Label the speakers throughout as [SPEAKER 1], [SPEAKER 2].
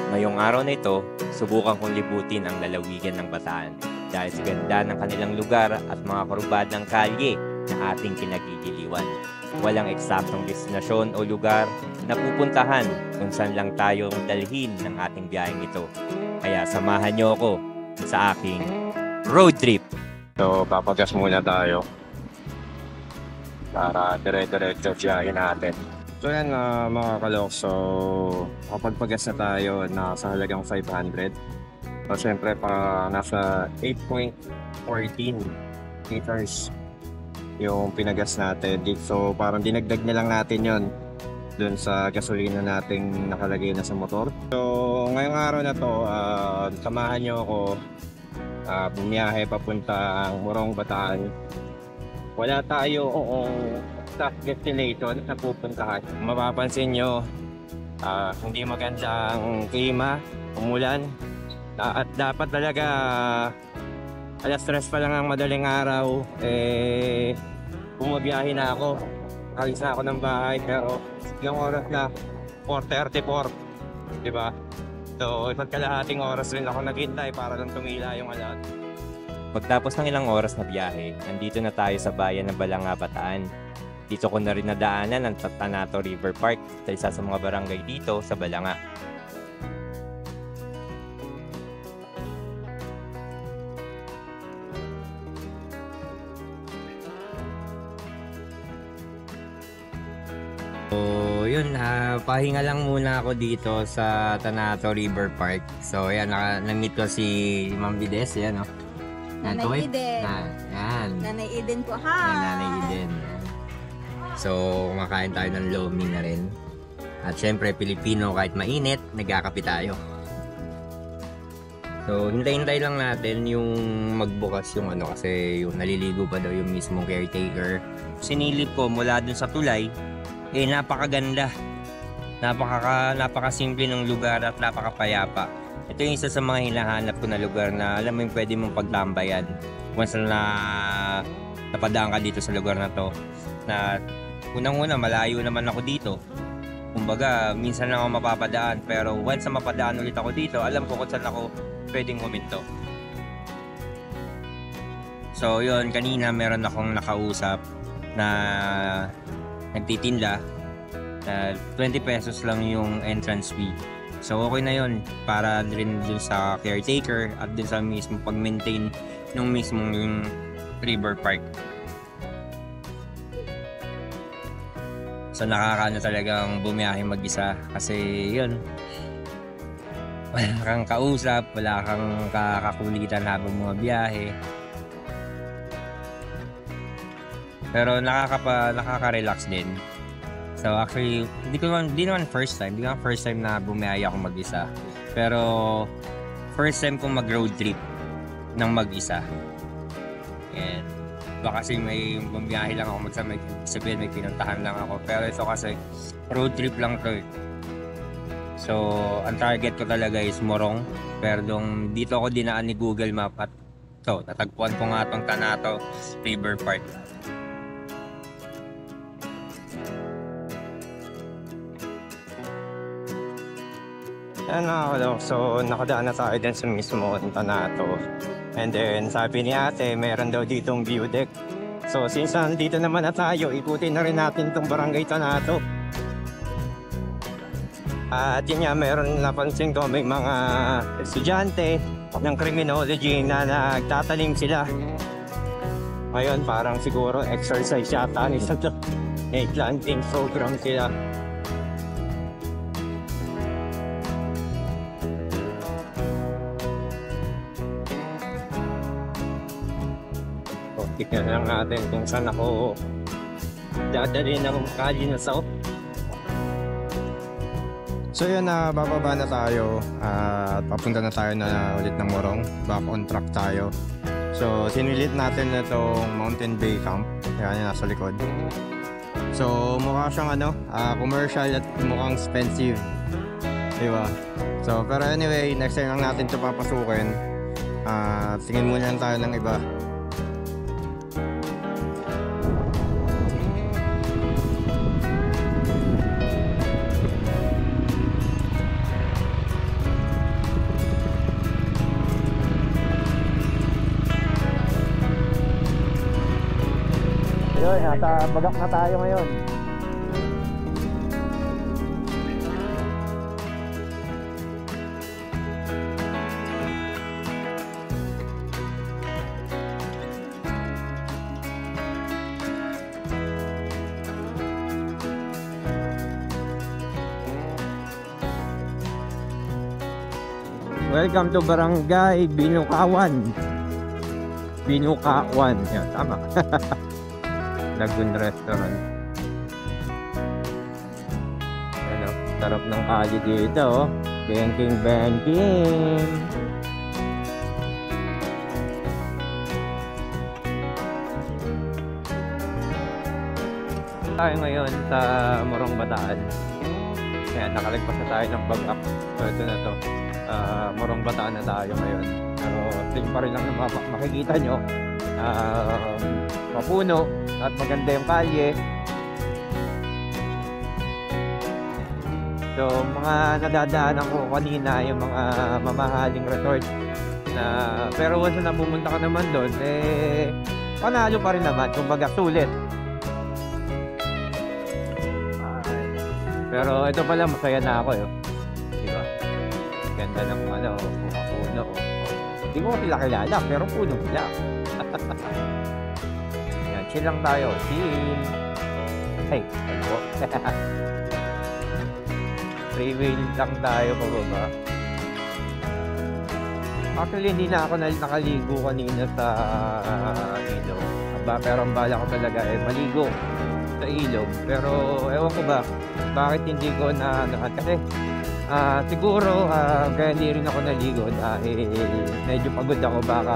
[SPEAKER 1] Ngayong araw na ito, subukan kong libutin ang lalawigan ng Bataan dahil sa ganda ng kanilang lugar at mga karubadang kalye na ating kinagigiliwan. Walang eksaktong destinasyon o lugar na pupuntahan kung saan lang tayo dalhin ng ating biyaheng ito. Kaya samahan niyo ako sa aking road trip.
[SPEAKER 2] So, papagas muna tayo para dire-diretso biyahe natin. So yan mga kalok, so kapag pagas na tayo na sa halagang 500. So syempre pa nasa 8.14 liters yung pinagas natin. So parang dinagdag na lang natin yon dun sa gasolina nating nakalagay na sa motor. So ngayong araw na to, samahan nyo ako bumiyahe papuntang Morong, Bataan. Wala tayo sa destination na pupuntahan. Mapapansin nyo, hindi magandang klima, umulan. At dapat talaga alas 3 pa lang ang madaling araw, bumabiyahe na ako. Alis na ako ng bahay, pero yung oras na 4:34, diba? So, isa't kalahating oras rin ako naghintay para lang tumila yung alat.
[SPEAKER 1] Pagtapos ng ilang oras na biyahe, nandito na tayo sa bayan ng Balanga, Bataan. Dito ko na rin nadaanan ang Tanato River Park sa isa sa mga barangay dito sa Balanga. So yun, pahinga lang muna ako dito sa Tanato River Park. So yan, na-meet ko si Ma'am Bides, yan o.
[SPEAKER 3] Nanay Eden.
[SPEAKER 1] Yan.
[SPEAKER 3] Nanay Eden po, ha?
[SPEAKER 1] Nanay Eden. So, kumakain tayo ng lomi na rin. At syempre, Pilipino, kahit mainit, nagkakape tayo. So, hintay-hintay lang natin yung magbukas yung kasi yung naliligo pa daw yung mismong caretaker. Sinilip ko mula dun sa tulay, napakaganda. Napakasimple ng lugar at napakapayapa. Ito yung isa sa mga hinahanap ko na lugar na alam mo yung pwede mong pagtambayan. Once na napadaan ka dito sa lugar na to, na unang-una malayo naman ako dito. Kumbaga, minsan lang ako mapapadaan, pero once na mapadaan ulit ako dito, alam ko kung saan ako pwedeng huminto. So yun, kanina meron akong nakausap na nagtitinda na 20 pesos lang yung entrance fee. So okay na yun para rin dun sa caretaker at dun sa mismo pag-maintain nung mismong river park. So nakakaano talagang bumiyahe mag-isa kasi yun, wala kang kausap, wala kang kakakulitan habang mga biyahe. Pero nakaka-relax din. So actually, hindi naman first time na bumiyahe ako mag-isa. Pero first time kong mag-road trip ng mag-isa. And baka kasi may bumiyahe lang ako sabihin may pinuntahan lang ako. Pero ito kasi road trip lang to. So ang target ko talaga is Morong. Pero dito ako dinaan ni Google Map at natagpuan ko nga itong Tanato River Park.
[SPEAKER 2] So nakadaan na tayo din sa mismo Tanato. And then sabi ni ate, meron daw ditong view deck. So since nandito naman na tayo, ikutin na rin natin itong barangay Tanato. At yun nga, meron napansin ko may mga estudyante ng criminology na nagtatanim sila. Ngayon parang siguro exercise yata nila ito. Planting program sila. Tignan lang natin kung saan ako dadali ng kalinasaw. So yun, bababa na tayo at papunta na tayo na ulit ng Morong. Back on track tayo. So sinilit natin na itong Mountain Bay Camp. Yan, nasa likod. So mukha siyang commercial at mukhang expensive, diba? So pero anyway, next time lang natin ito papasukin. Tingin muna lang tayo ng iba. Yun, nasa Bagak na tayo ngayon. Welcome to Barangay Binukawan. Binukawan. Yan, tama. Lagoon Restaurant. Ano, sarap ng kali dito, oh. Banking. Tayo ngayon sa Morong Bataan. Kaya nakalagpas na tayo ng Bagak. So ito na to. Morong Bataan na tayo ngayon. Pero same pa rin lang na makikita nyo. Mapuno at maganda yung kalye. So mga nadadaanan ko kanina yung mga mamahaling resort na, pero once na pumunta ka naman doon, eh panalo pa rin naman, kumbaga sulit. Pero ito pala, masaya na ako yun. Diba? Ganda ng ano, puno. Hindi ko sila kilala, pero puno sila. Yan, chill lang tayo. Chill. Hey, ano? Free will lang tayo pababa. Actually, hindi na ako nakaligo kanina sa ilog. Pero ang bala ko talaga eh, maligo sa ilog. Pero ewan ko ba, bakit hindi ko na kasi siguro kaya hindi rin ako naligo dahil medyo pagod ako. Baka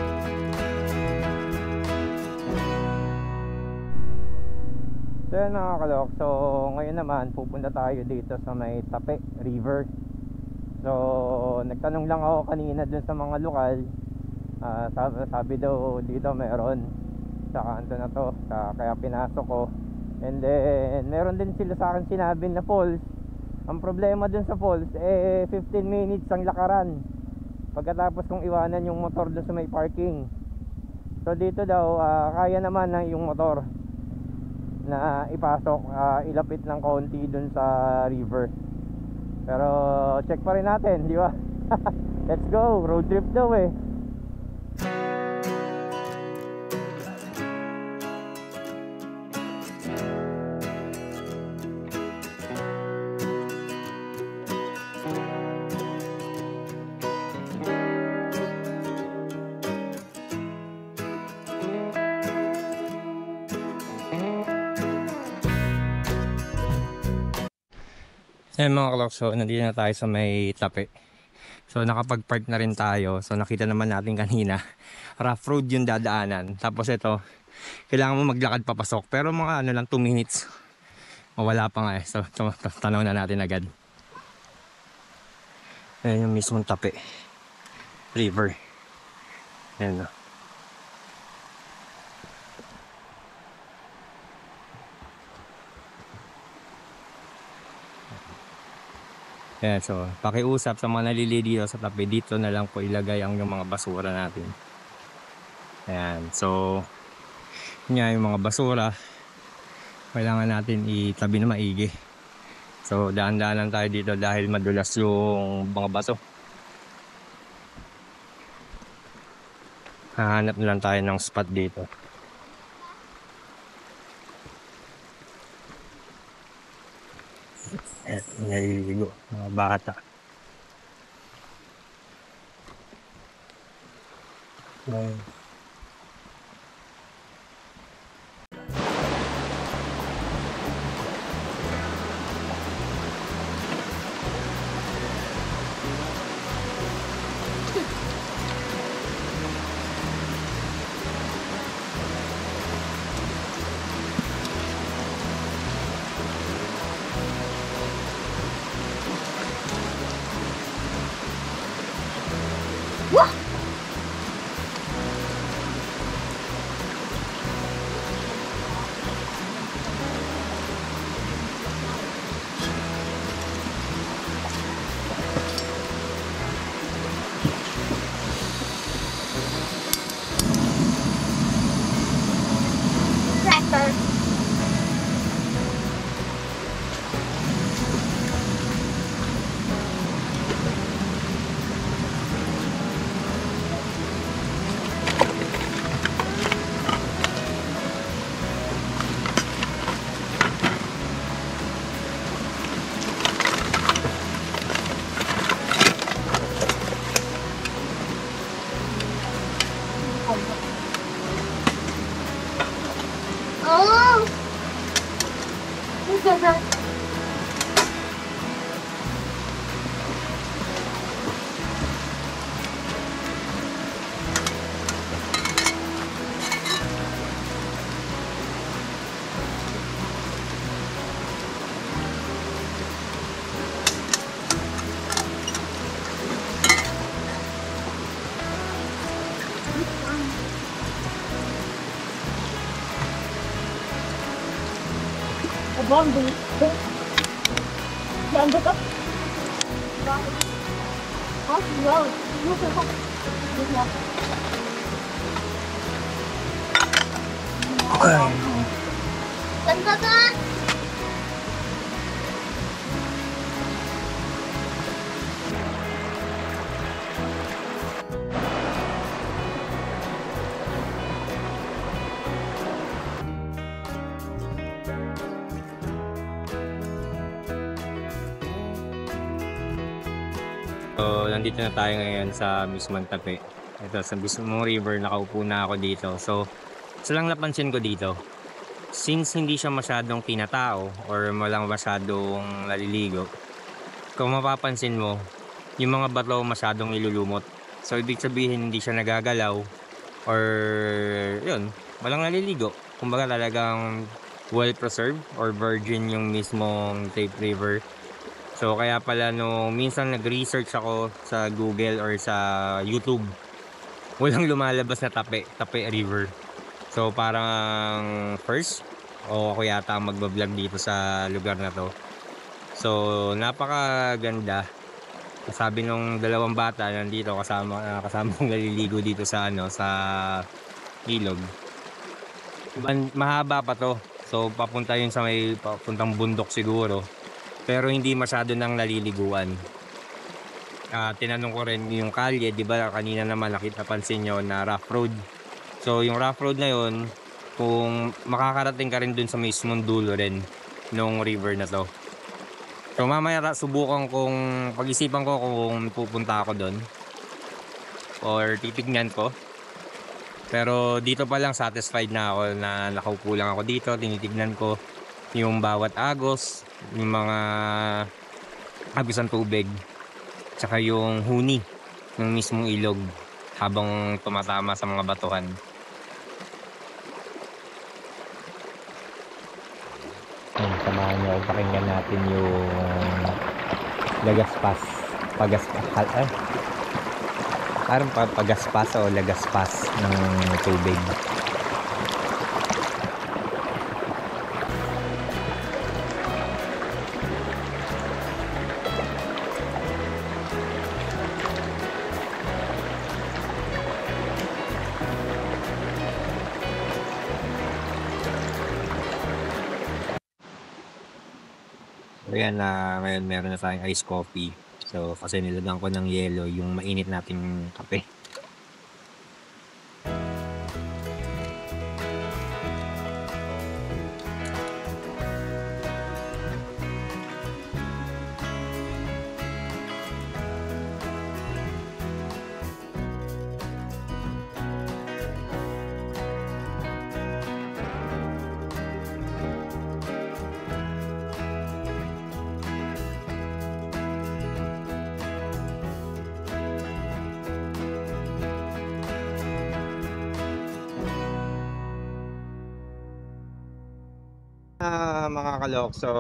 [SPEAKER 2] so yan mga kalok. So ngayon naman pupunta tayo dito sa may Tape River. So nagtanong lang ako kanina dun sa mga lokal. Sabi daw dito meron sa kanto na to, kaya pinasok ko. And then meron din sila sa akin sinabi na falls. Ang problema dun sa falls eh 15 minutes ang lakaran pagkatapos kong iwanan yung motor dun sa may parking. So dito daw kaya naman ng yung motor na ipasok, ilapit ng konti dun sa river. Pero check pa rin natin, di ba? Let's go, road trip daw eh. Ayan mga kalok, so nandito na tayo sa may Tape. So nakapag-park na rin tayo. So nakita naman natin kanina, rough road yung dadaanan. Tapos ito, kailangan mo maglakad papasok. Pero mga ano lang, 2 minutes. Mawala pa nga eh. So tanaw na natin agad. Ayan yung mismong Tape River. Ayan o. Ayan, so pakiusap sa mga nalili dito sa tabi, dito na lang po ilagay ang yung mga basura natin. Ayan, so yun nga, yung mga basura kailangan natin itabi na maigi. So daan-daanan tayo dito dahil madulas yung mga baso. Hahanap na lang tayo ng spot dito. Naliligo mga bata.
[SPEAKER 3] Bombi. Yan dito. Wow. Ganda ka.
[SPEAKER 1] So, nandito na tayo ngayon sa mismong tabi. Ito, sa mismong river, nakaupo na ako dito. So, isa lang napansin ko dito, since hindi siya masyadong tinatao or walang masyadong naliligo, kung mapapansin mo, yung mga bato masyadong ilulumot. So, ibig sabihin, hindi siya nagagalaw or, yun, walang naliligo. Kumbaga talagang well-preserved or virgin yung mismong Tape River. So kaya pala no minsan nag-research ako sa Google or sa YouTube, walang lumalabas na Tape River. So parang first o ako yata ang magba-vlog dito sa lugar na to. So napakaganda. Sabi nung dalawang bata nandito kasama kong naliligo dito sa sa ilog. Mahaba pa to. So papunta yun sa may papuntang bundok siguro. Pero hindi masyado nang naliliguan. Tinanong ko rin yung kalye, di ba kanina naman pansin nyo na rough road. So yung rough road na yun, kung makakarating ka rin dun sa mismong dulo rin nung river na to. So mamaya subukan kung pag-isipan ko kung pupunta ako dun or titignan ko. Pero dito pa lang satisfied na ako na nakaupo lang ako dito, tinitignan ko yung bawat agos, yung mga agos ng tubig, tsaka yung huni ng mismong ilog habang tumatama sa mga batuhan. Samahan nyo, pakinggan natin yung lagaspas. Parang pagaspas o lagaspas ng tubig. Ayan na ngayon meron na tayong iced coffee. So kasi nilagyan ko ng yelo yung mainit nating kape. Mga kalok, so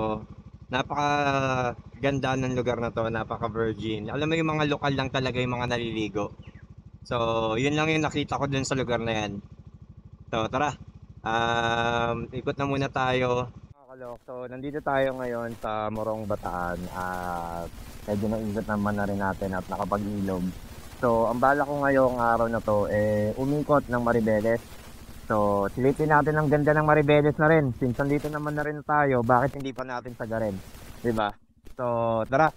[SPEAKER 1] napakaganda ng lugar na to, napaka-virgin. Alam mo yung mga lokal lang talaga yung mga naliligo. So yun lang yung nakita ko dun sa lugar na yan. So tara, ikot na muna tayo. Mga kalok, so nandito tayo ngayon sa Morong Bataan at medyo naingat naman na rin natin at nakapag-ilog. So ang bala ko ngayong araw na to umikot ng Maribeles. So, silipin natin ang ganda ng Maribeles na rin. Since dito naman na rin tayo, bakit hindi pa natin sagarin? Diba? So, tara!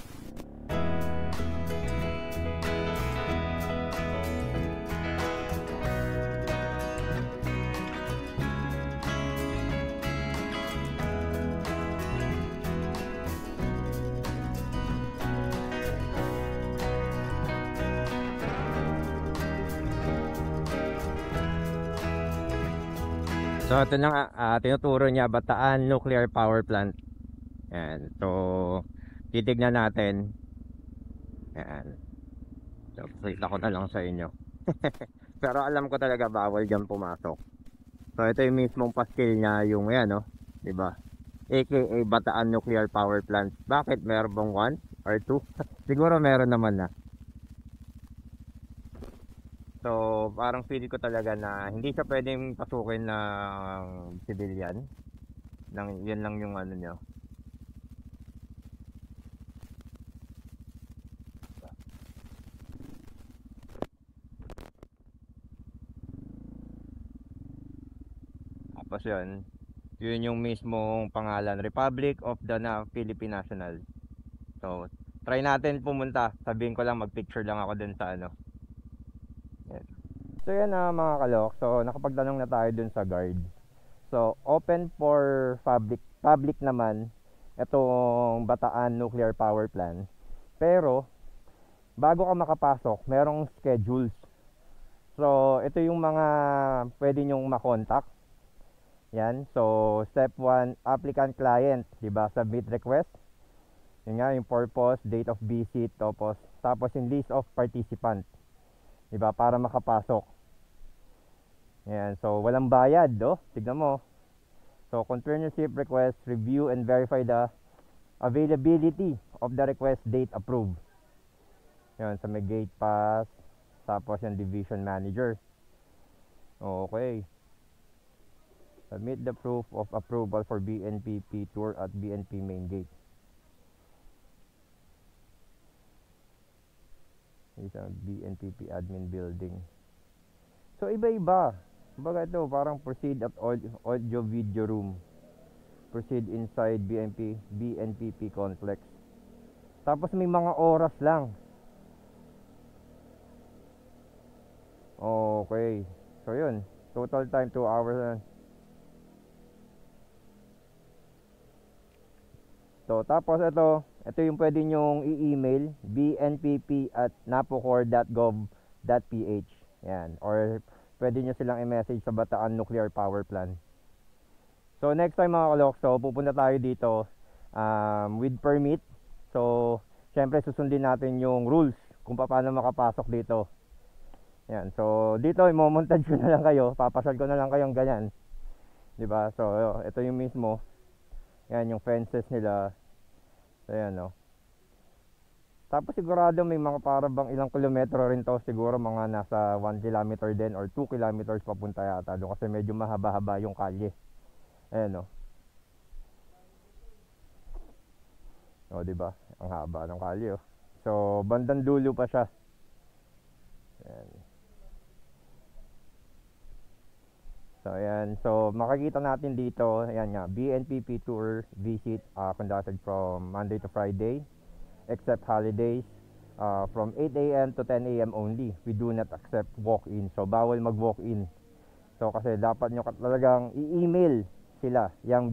[SPEAKER 1] So ito na nga, tinuturo niya Bataan Nuclear Power Plant. Yan. So titignan natin. Yan. So pakita ko na lang sa inyo. Pero alam ko talaga bawal dyan pumasok. So ito yung mismong paskil niya, yung yan, no? Diba? AKA Bataan Nuclear Power Plant. Bakit? Meron bang 1 or 2? Siguro meron naman na. So parang feeling ko talaga na hindi siya pwedeng pasukin ng civilian.
[SPEAKER 2] Yan lang yung ano nyo. Tapos yun yung mismong pangalan, Republic of the Philippine National. So try natin pumunta, sabihin ko lang magpicture lang ako dun sa ano. Yan. So yan mga kalok, so nakapagtanong na tayo dun sa guard. So open for public naman itong Bataan Nuclear Power Plant, pero bago ka makapasok merong schedules. So ito yung mga pwede nyong makontak. Yan, so step 1, applicant client, diba? Submit request. Yun nga, yung purpose, date of visit, tapos yung list of participant, diba? Para makapasok. Yan, so walang bayad, tignan mo. So containership request, review and verify the availability of the request date approved. Yan, sa may gate pass, tapos yung division manager. Okay. Submit the proof of approval for BNPP tour at BNP main gate. Isang BNPP admin building. So iba-iba. Kumbaga ito parang proceed at audio video room. Proceed inside BNPP complex. Tapos may mga oras lang. Okay. So yun. Total time 2 hours. So tapos ito yung pwede nyong i-email, bnpp@napocor.gov.ph. Yan, or pwede nyo silang i-message sa Bataan Nuclear Power Plant. So next time mga kalok, so pupunta tayo dito with permit. So syempre susundin natin yung rules kung paano makapasok dito. Yan, so dito i-montage ko na lang kayo, papasal ko na lang kayong ganyan. 'Di ba? So ito yung mismo. Yan yung fences nila. So yan Tapos sigurado may mga parabang ilang kilometro rin to. Siguro mga nasa 1 kilometer din or 2 kilometers papunta yata doon. Kasi medyo mahaba-haba yung kalye. Ayan diba? Ang haba ng kalye So bandang dulo pa siya. Ayan. So ayan, so makikita natin dito, ayan nga, BNPP tour visit conducted from Monday to Friday except holidays from 8 AM to 10 AM only. We do not accept walk-in. So bawal mag-walk-in. So kasi dapat nyo talagang i-email sila, yung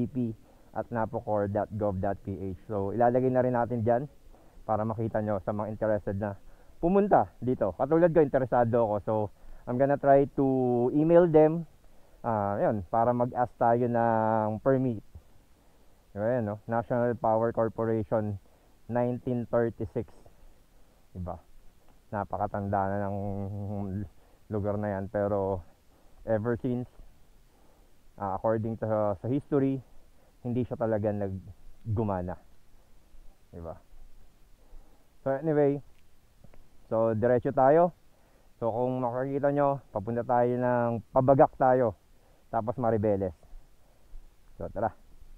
[SPEAKER 2] bnpp@napocor.gov.ph. So ilalagay na rin natin dyan para makita nyo sa mga interested na pumunta dito. Katulad ko, interesado ako. So I'm gonna try to email them yun, para mag-ask tayo ng permit. Ayan, National Power Corporation 1936. Diba? Napakatanda na ng lugar na yan, pero ever since according to sa history, hindi siya talaga naggumana. Diba? So anyway, so diretso tayo. So kung makikita nyo, papunta tayo ng Pabagak tayo, tapos Maribeles. So tara.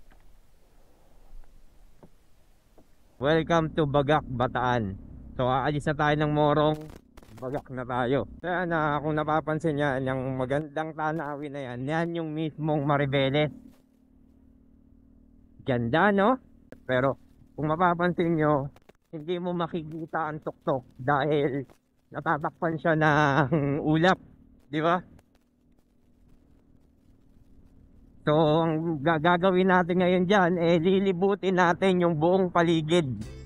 [SPEAKER 2] Welcome to Bagak, Bataan. So aalis na tayo ng Morong, Bagak na tayo. Kaya kung napapansin nyo, yung magandang tanawin na yan yung mismong Maribeles. Ganda, no? Pero kung mapapansin nyo, hindi mo makikita ang tuktok dahil natatakpan siya ng ulap, di ba? So ang gagawin natin ngayon dyan, lilibutin natin yung buong paligid.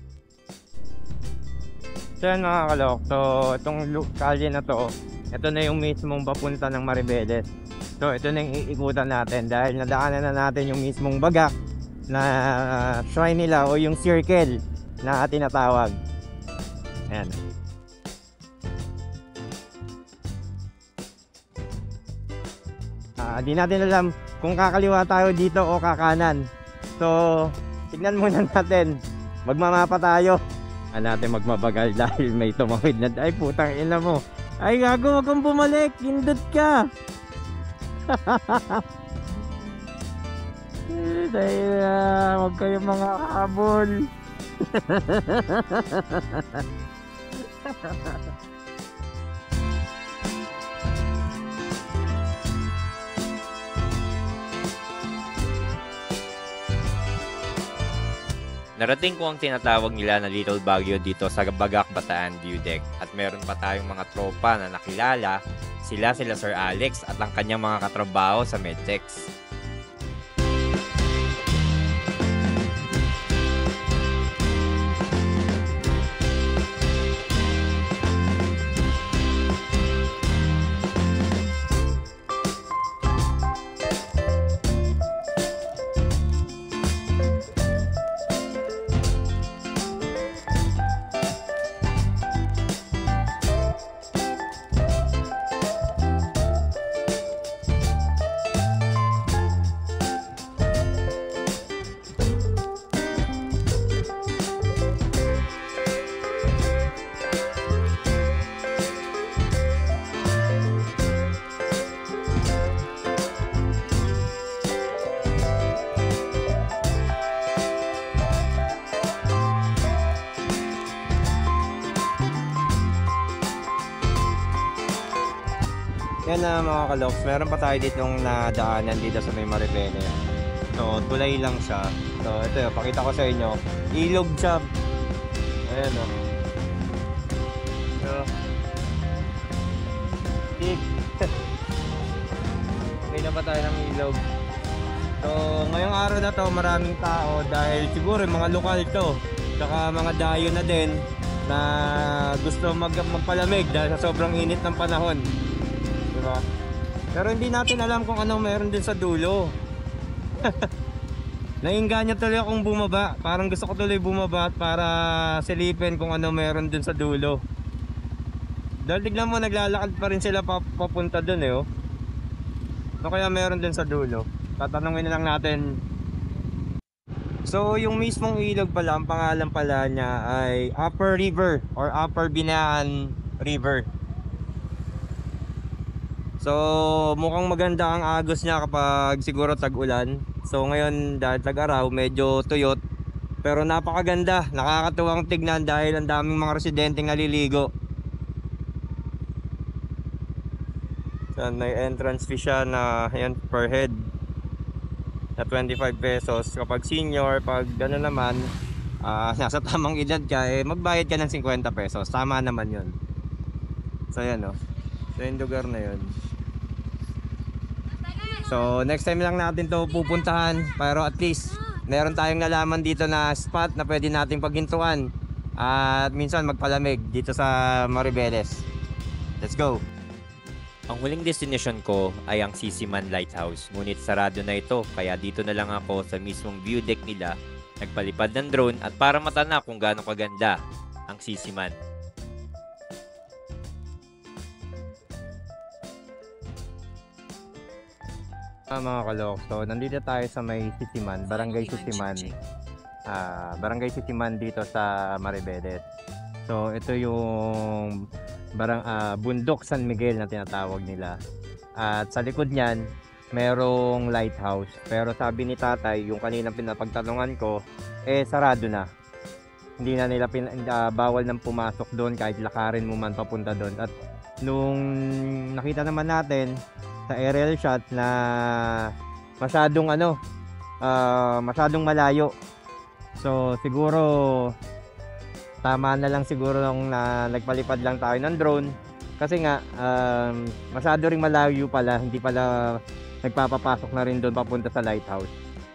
[SPEAKER 2] So yan mga kalok, so itong kalye na to, ito na yung mismong papunta ng Maribeles. So ito na yung iikutan natin dahil nadaanan na natin yung mismong Bagak na shrine nila o yung circle na tinatawag. Ayan. Di natin alam kung kakaliwa tayo dito o kakanan. So tignan muna natin, magmamapa tayo. Natin magmabagal dahil may tumawid na. Ay putang ina mo, ay gago, wag kang bumalik, hindot ka.
[SPEAKER 1] Dahil huwag kayong mga habol.
[SPEAKER 4] Narating ko ang tinatawag nila na Little Baguio dito sa Bagak Bataan View Deck at meron pa tayong mga tropa na nakilala, sila Sir Alex at ang kanyang mga katrabaho sa Medtex.
[SPEAKER 2] Yan na mga kaloks, meron pa tayo ditong nadaanan dito sa may Maribele. So, tulay lang siya. So, ito, pakita ko sa inyo. Ilog siya. Ayan o. So, may na pa tayo ng ilog. So, ngayong araw na to, maraming tao dahil siguro mga lokal to. Tsaka mga dayo na din na gusto magpalamig dahil sa sobrang init ng panahon. Diba? Pero hindi natin alam kung ano meron din sa dulo. Nainganyo tuloy akong bumaba. Parang gusto ko tuloy bumaba para silipin kung ano meron din sa dulo. Dahil tignan mo, naglalakad pa rin sila papunta dun eh. Oh. So kaya meron din sa dulo. Tatanungin na lang natin. So yung mismong ilog pala, ang pangalan pala niya ay Upper River or Upper Binaan River. So mukhang maganda ang agos niya kapag siguro tag-ulan. So ngayon dahil tag-araw medyo tuyot, pero napakaganda, nakakatuwang tignan dahil ang daming mga residenteng naliligo. So may entrance fee siya na yan, per head na 25 pesos. Kapag senior, pag gano'n naman nasa tamang edad ka, magbayad ka ng 50 pesos. Tama naman yun. So yan o. So yung lugar na yun. So next time lang natin to pupuntahan, pero at least meron tayong nalaman dito na spot na pwede nating paghintuan at minsan magpalamig dito sa Maribeles. Let's go!
[SPEAKER 4] Ang huling destination ko ay ang Sisiman Lighthouse, ngunit sarado na ito kaya dito na lang ako sa mismong view deck nila, nagpalipad ng drone at para matana kung gaano kaganda ang Sisiman.
[SPEAKER 2] Mga kalok, so nandito tayo sa may Sisiman, Barangay Sisiman. Barangay Sisiman dito sa Maribeles. So ito yung bundok San Miguel na tinatawag nila. At sa likod niyan, merong lighthouse. Pero sabi ni tatay, yung kaninang pinapagtanungan ko, sarado na. Hindi na nila bawal nang pumasok doon kahit lakarin mo man papunta doon. At nung nakita naman natin sa aerial shot na masyadong masyadong malayo. So siguro tama na lang siguro nung nagpalipad lang tayo ng drone kasi nga masyado ring malayo pala, hindi pala nagpapapasok na rin doon papunta sa lighthouse.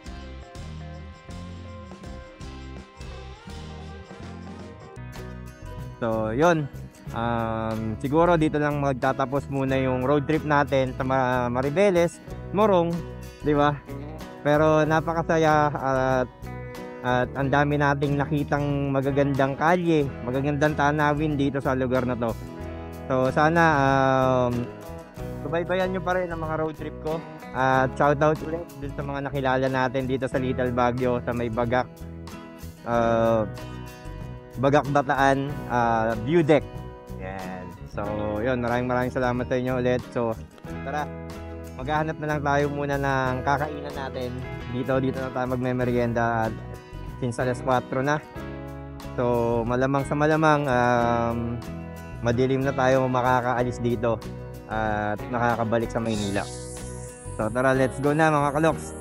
[SPEAKER 2] So yun, siguro dito lang magtatapos muna yung road trip natin sa Maribeles, Morong, di ba? Pero napakasaya at ang dami nating nakitang magagandang kalye, magagandang tanawin dito sa lugar na to. So sana subaybayan nyo pa rin ang mga road trip ko. At shoutout ulit dun sa mga nakilala natin dito sa Little Baguio sa may Bagak Bataan view deck. Yan. So yun, maraming salamat sa inyo ulit. So tara, maghahanap na lang tayo muna ng kakainan natin
[SPEAKER 1] dito na tayo magme-merienda at since alas 4 na. So malamang sa malamang madilim na tayo makakaalis dito at nakakabalik sa Maynila. So tara, let's go na mga kaloks.